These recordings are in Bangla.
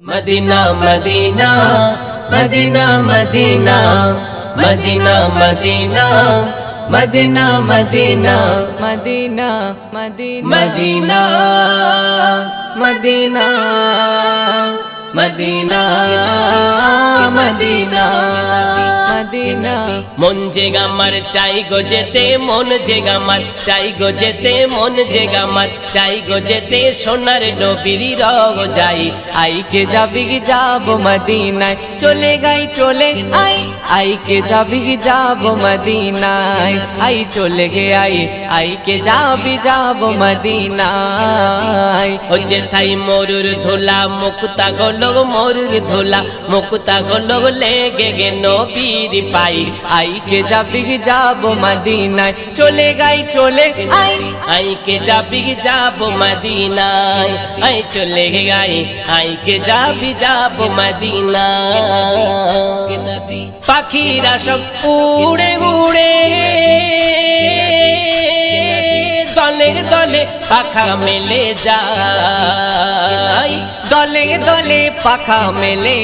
मदीना मदीना मदीना मदीना मदीना मदीना मदीना मदीना मदीना मदीना मदीना मदीना मदीना मदीना मदीना मन जेगा मार चाई गो जेते मन जेगा मार चाई गो जेते मन जेगा मार चाई गो जेते सोनार नबीर रग जाई आई के जाबी जाबो मदीनाय चले गई चले आई के जाबी जाबो मदीनाय आई चले गे आई के जाबी जाबो मदीनाय ओ जेथाई मोरुर धोला मुक्ता गोलोग मोरुर धोला मुक्ता गोलोग लेगे गे नबीर पाई आई के जाबी जाबो मदीनाय चले गई चले आई के जाबी जाबो मदीना आई चले गई आई के जाबी जाबो मदीना पाखीरा सब उड़े उड़े दले दले पाखा मेले जाई दले दले पाखा मेले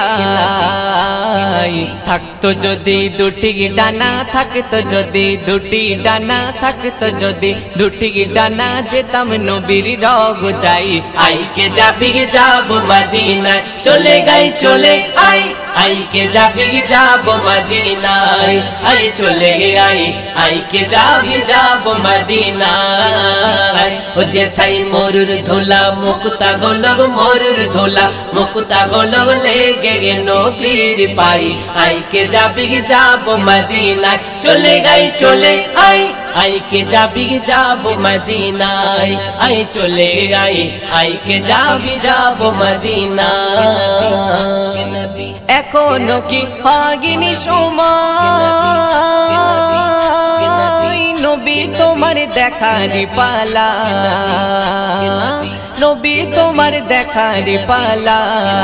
जाई থাকতো যদি দুটি ডানা থাকতো যদি দুটি ডানা থাকতো যদি দুটি ডানা যেতাম নবীর রগ যাই आई के जाबी जाबो मदीना चले गई चले आई के जाबी जाबो मदीना आई चले आई के जाबी जाबो मदीना ओ जेथाई मोरुर धोला मुक्ता गोलोग मोरुर धोला मुक्ता गोलोग लेगे गे नबीर पाई आई के जाबी जाबो मदीना चले गई चले आई के जाबी जाबो मदीना आई चले आई के जाबी जाबो मदीना এখনো কি হাগিনি সময় নবী তোমার দেখার পালা নবী তোমার দেখার পালা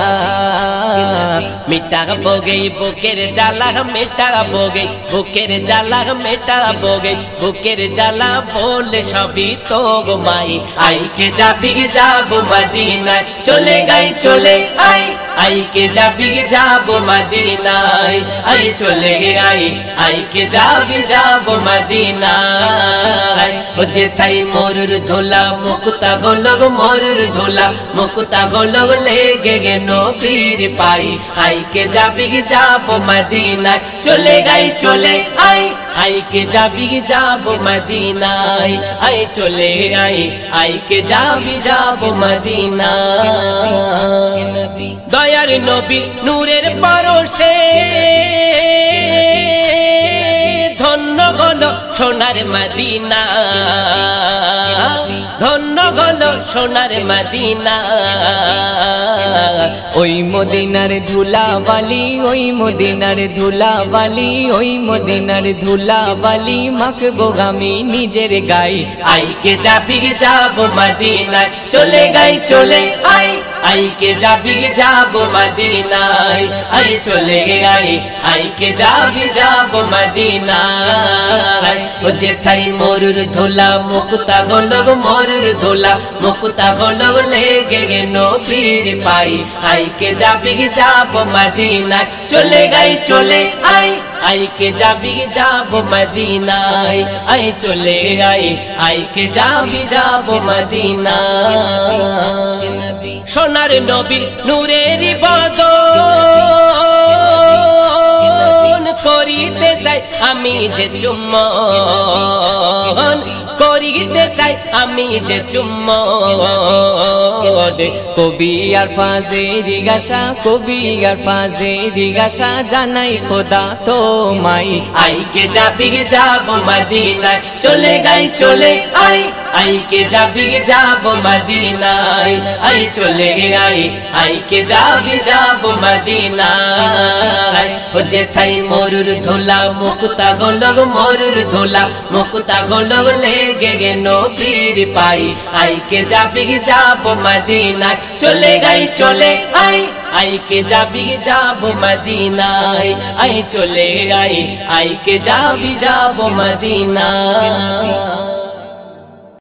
मिटा बोगे बुकेर जाला मिटा बोगे बुकेर जाला मिटा बोगे बुकेर जाला बोले सभी तो गो माई आई के जाबी जाबो मदीना चले गई चले आई के जाबी जाबो मदीना आई चले आई के जाबी जाबो मदीना ओ जेथाई मोरुर धोला मुक्ता गोलोग मोरुर धोला मुक्ता गोलोग लेगे गे नबीर पाई आई के जाबी जाबो मदीना चले गई चले आई के जाबी जाबो मदीना आई चले आई के जाबी जाबो मदीना दयार नबीर नूरेर परशे धन्य गलो सोनार मदीना धन्य गलो सोनार मदीना ওই মদিনার ধুলাবালি ওই মদিনার ধুলাবালি ওই মদিনার ধুলাবালি মাখবো আমি নিজের গায়ে आई के जाबी जाबो मदीना चले गई चले आई के जाबी जाबो मदीना आई चले आई के जाबी जाबो मदीना ओ जेथाई मोरुर धोला मुक्ता गोलोग मोरुर धोला मुक्ता गोलोग लेगे गे नबीर पाई आई के जाबी जाबो मदीना चले गई चले आई के जाबी जाबो मदीना आई चले आई के जाबी जाबो मदीना सोनार नबीर नूरेर बदन करिते चाই আমি যে চুম্বন করিতে চাই আমি যে চুম্বন কবি আর ফাজেরি গাসা কবি আর ফাজেরি গাসা জানাই খোদা তোমাই आई के जाबी जाबो मदीना चले गई चले आई के जाबी जाबो मदीना आई चले आई के जाबी जाबो मदीना ओ जेथाई मोरुर धोला मुक्ता गोलोग मोरुर धोला मुक्ता गोलोग लेगे गे नबीर पाई आई के जाबी जाबो मदीना चले गई चले आई के जाबी जाबो मदीना आई चले आई के जाबी जाबो मदीना।